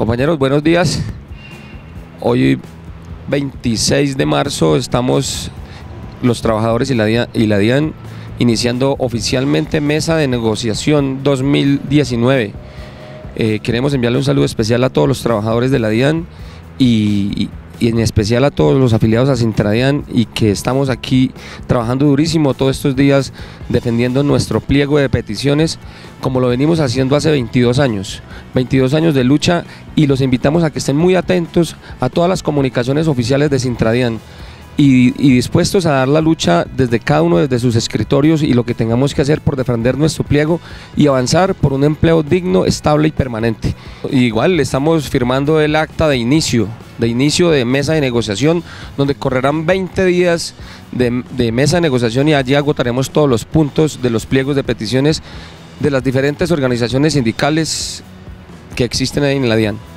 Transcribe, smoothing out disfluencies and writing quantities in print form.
Compañeros, buenos días. Hoy 26 de marzo estamos los trabajadores y la DIAN iniciando oficialmente mesa de negociación 2019. Queremos enviarle un saludo especial a todos los trabajadores de la DIAN y en especial a todos los afiliados a Sintradian, y que estamos aquí trabajando durísimo todos estos días defendiendo nuestro pliego de peticiones, como lo venimos haciendo hace 22 años de lucha, y los invitamos a que estén muy atentos a todas las comunicaciones oficiales de Sintradian y dispuestos a dar la lucha desde cada uno desde sus escritorios, y lo que tengamos que hacer por defender nuestro pliego y avanzar por un empleo digno, estable y permanente. Igual estamos firmando el acta de inicio de mesa de negociación, donde correrán 20 días de mesa de negociación, y allí agotaremos todos los puntos de los pliegos de peticiones de las diferentes organizaciones sindicales que existen ahí en la DIAN.